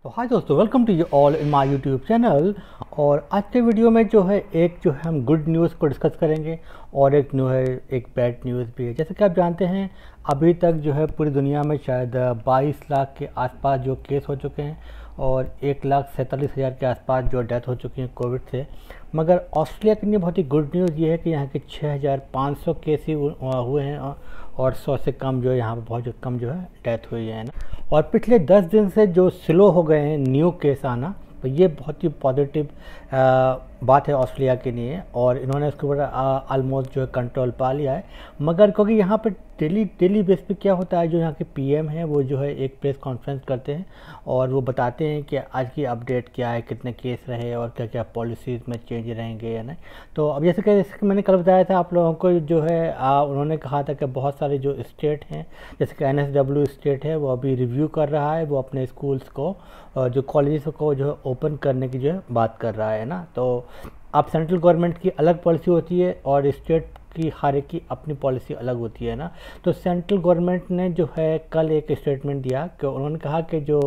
तो हाय दोस्तों, welcome to you all in my YouTube channel. और आज के वीडियो में जो है हम गुड न्यूज़ को डिस्कस करेंगे और एक बैड न्यूज़ भी है। जैसे कि आप जानते हैं, अभी तक जो है पूरी दुनिया में शायद 22 लाख के आसपास जो केस हो चुके हैं और 1,47,000 के आसपास जो डेथ हो चुकी हैं कोविड से। मगर ऑस्ट्रेलिया के लिए बहुत ही गुड न्यूज़ ये है कि यहाँ के 6,500 केस ही हुए हैं और 100 से कम जो है यहाँ पर बहुत कम जो है डेथ हुई है ना। और पिछले 10 दिन से जो स्लो हो गए हैं न्यू केस आना, तो ये बहुत ही पॉजिटिव बात है ऑस्ट्रेलिया के लिए और इन्होंने उसके ऊपर ऑलमोस्ट जो है कंट्रोल पा लिया है। मगर क्योंकि यहाँ पर डेली बेस पे क्या होता है, जो यहाँ के पीएम हैं वो जो है एक प्रेस कॉन्फ्रेंस करते हैं और वो बताते हैं कि आज की अपडेट क्या है, कितने केस रहे और क्या क्या पॉलिसीज़ में चेंज रहेंगे या नहीं। तो अब जैसे कि मैंने कल बताया था आप लोगों को, जो है उन्होंने कहा था कि बहुत सारे जो स्टेट हैं, जैसे कि NSW स्टेट है, वो अभी रिव्यू कर रहा है, वो अपने स्कूल्स को जो कॉलेजेस को जो है ओपन करने की जो है बात कर रहा है ना। तो अब सेंट्रल गवर्नमेंट की अलग पॉलिसी होती है और स्टेट की हर एक की अपनी पॉलिसी अलग होती है ना। तो सेंट्रल गवर्नमेंट ने जो है कल एक स्टेटमेंट दिया कि उन्होंने कहा कि जो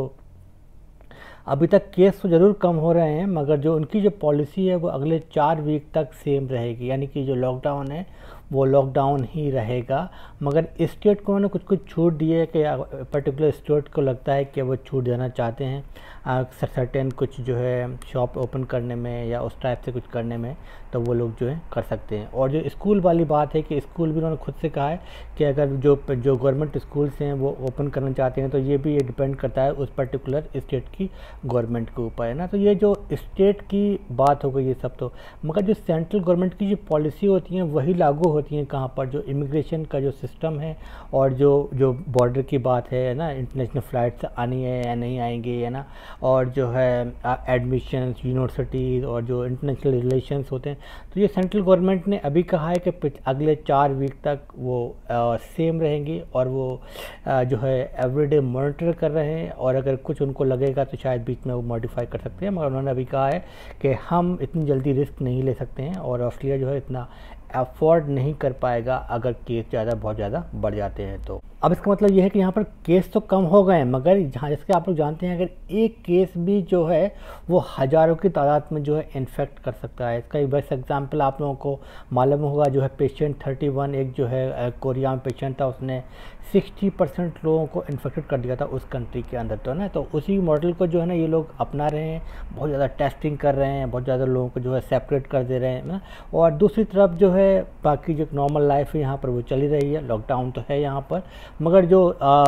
अभी तक केस तो ज़रूर कम हो रहे हैं, मगर जो उनकी जो पॉलिसी है वो अगले 4 वीक तक सेम रहेगी, यानी कि जो लॉकडाउन है वो लॉकडाउन ही रहेगा। मगर स्टेट को उन्होंने कुछ छूट दी है कि पर्टिकुलर स्टेट को लगता है कि वो छूट देना चाहते हैं सर्टेन कुछ जो है शॉप ओपन करने में या उस टाइप से कुछ करने में, तो वो लोग जो है कर सकते हैं। और जो स्कूल वाली बात है कि स्कूल भी उन्होंने खुद से कहा है कि अगर जो गवर्नमेंट स्कूल्स हैं वो ओपन करना चाहते हैं तो ये भी डिपेंड करता है उस पर्टिकुलर स्टेट की गवर्नमेंट के ऊपर है ना। तो ये जो स्टेट की बात हो गई ये सब, तो मगर जो सेंट्रल गवर्नमेंट की जो पॉलिसी होती हैं वही लागू होती हैं कहाँ पर, जो इमिग्रेशन का जो सिस्टम है और जो बॉर्डर की बात है ना, इंटरनेशनल फ़्लाइट्स आनी है या नहीं आएंगी है ना, और जो है एडमिशन्स यूनिवर्सिटीज़ और जो इंटरनेशनल रिलेशंस होते हैं, तो ये सेंट्रल गवर्नमेंट ने अभी कहा है कि अगले 4 वीक तक वो सेम रहेंगी और वो जो है एवरीडे मॉनिटर कर रहे हैं और अगर कुछ उनको लगेगा तो शायद बीच में वो मॉडिफाई कर सकते हैं। मगर उन्होंने अभी कहा है कि हम इतनी जल्दी रिस्क नहीं ले सकते हैं और ऑस्ट्रेलिया जो है इतना अफोर्ड नहीं कर पाएगा अगर केस बहुत ज़्यादा बढ़ जाते हैं। तो अब इसका मतलब ये है कि यहाँ पर केस तो कम हो गए हैं, मगर जहाँ जैसे आप लोग जानते हैं अगर एक केस भी जो है वो हज़ारों की तादाद में जो है इन्फेक्ट कर सकता है। इसका एक बेस्ट एग्जांपल आप लोगों को मालूम होगा, जो है पेशेंट 31 एक जो है कोरिया में पेशेंट था, उसने 60% लोगों को इन्फेक्टेड कर दिया था उस कंट्री के अंदर। तो ना, तो उसी मॉडल को जो है ना ये लोग अपना रहे हैं, बहुत ज़्यादा टेस्टिंग कर रहे हैं, बहुत ज़्यादा लोगों को जो है सेपरेट कर दे रहे हैं ना। और दूसरी तरफ जो है बाकी जो नॉर्मल लाइफ है यहाँ पर वो चली रही है, लॉकडाउन तो है यहाँ पर, मगर जो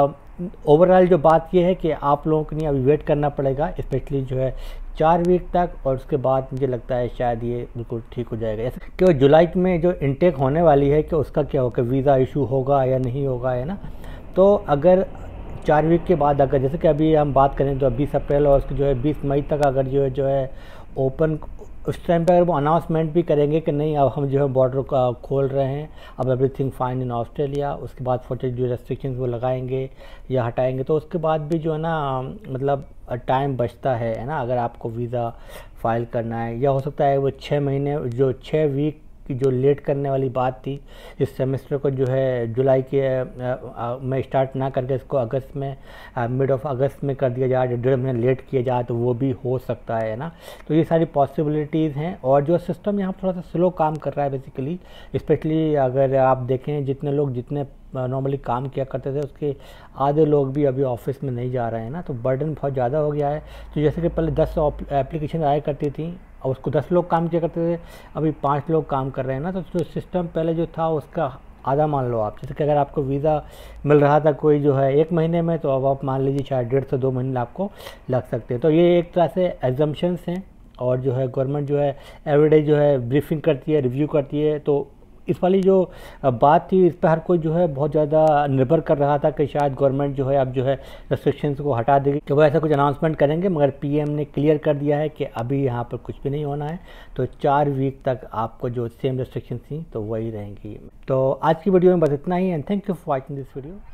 ओवरऑल जो बात ये है कि आप लोगों को नहीं अभी वेट करना पड़ेगा, स्पेशली जो है 4 वीक तक, और उसके बाद मुझे लगता है शायद ये बिल्कुल ठीक हो जाएगा। ऐसे कि जुलाई में जो इनटेक होने वाली है कि उसका क्या होगा, वीज़ा इशू होगा या नहीं होगा है ना। तो अगर 4 वीक के बाद अगर जैसे कि अभी हम बात करें तो 20 अप्रैल और उसके जो है 20 मई तक अगर जो है ओपन, उस टाइम पे अगर वो अनाउंसमेंट भी करेंगे कि नहीं अब हम जो है बॉर्डर का खोल रहे हैं, अब एवरीथिंग फाइन इन ऑस्ट्रेलिया, उसके बाद फॉर जो रेस्ट्रिक्शंस वो लगाएंगे या हटाएंगे, तो उसके बाद भी जो है ना मतलब टाइम बचता है ना। अगर आपको वीज़ा फाइल करना है या हो सकता है वो 6 महीने जो 6 वीक की जो लेट करने वाली बात थी, इस सेमेस्टर को जो है जुलाई के में स्टार्ट ना करके इसको अगस्त में मिड ऑफ अगस्त में कर दिया जाए, 1.5 महीने लेट किया जाए, तो वो भी हो सकता है ना। तो ये सारी पॉसिबिलिटीज़ हैं और जो सिस्टम यहाँ थोड़ा सा स्लो काम कर रहा है बेसिकली, स्पेशली अगर आप देखें जितने लोग नॉर्मली काम किया करते थे उसके आधे लोग भी अभी ऑफिस में नहीं जा रहे हैं ना। तो बर्डन बहुत ज़्यादा हो गया है। तो जैसे कि पहले 10 एप्लीकेशन आया करती थी और उसको 10 लोग काम किया करते थे, अभी 5 लोग काम कर रहे हैं ना। तो जो सिस्टम पहले जो था उसका आधा मान लो आप, जैसे कि अगर आपको वीज़ा मिल रहा था कोई जो है 1 महीने में, तो अब आप मान लीजिए शायद 1.5 से 2 महीने आपको लग सकते हैं। तो ये एक तरह से एग्जम्पशंस हैं और जो है गवर्नमेंट जो है एवरीडे जो है ब्रीफिंग करती है, रिव्यू करती है। तो इस वाली जो बात थी इस पर हर कोई जो है बहुत ज़्यादा निर्भर कर रहा था कि शायद गवर्नमेंट जो है अब जो है रेस्ट्रिक्शंस को हटा देगी, कि वो ऐसा कुछ अनाउंसमेंट करेंगे, मगर पीएम ने क्लियर कर दिया है कि अभी यहाँ पर कुछ भी नहीं होना है। तो 4 वीक तक आपको जो सेम रेस्ट्रिक्शंस थी तो वही रहेंगी। तो आज की वीडियो में बस इतना ही and thank you for watching this video.